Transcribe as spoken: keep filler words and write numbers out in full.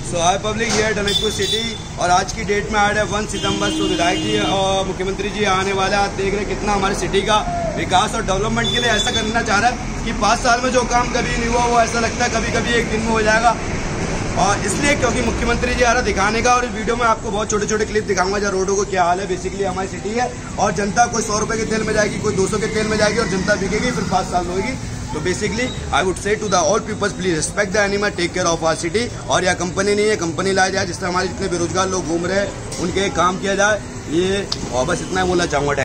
सो high public ये है Tanakpur city और आज की डेट में आज है वन सितंबर। तो विधायक जी और मुख्यमंत्री जी आने वाले, आप देख रहे हैं कितना हमारे सिटी का विकास और डेवलपमेंट के लिए ऐसा करना चाह रहा है कि पाँच साल में जो काम कभी नहीं हुआ वो ऐसा लगता है कभी कभी एक दिन में हो जाएगा। और इसलिए क्योंकि मुख्यमंत्री जी आ रहा दिखाने का, और इस वीडियो में आपको बहुत छोटे छोटे क्लिप दिखाऊंगा जहाँ रोडों को क्या हाल है। बेसिकली हमारी सिटी है और जनता कोई सौ रुपये के तेल में जाएगी, कोई दो सौ के तेल में जाएगी और जनता बिकेगी फिर पाँच साल में होगी। तो basically I would say to the all peoples, please respect the animal, take care of our city. और यह कंपनी नहीं है, कंपनी लाया जाए जिससे हमारे जितने बेरोजगार लोग घूम रहे हैं उनके काम किया जाए। ये और बस इतना बोलना चाहूँगा।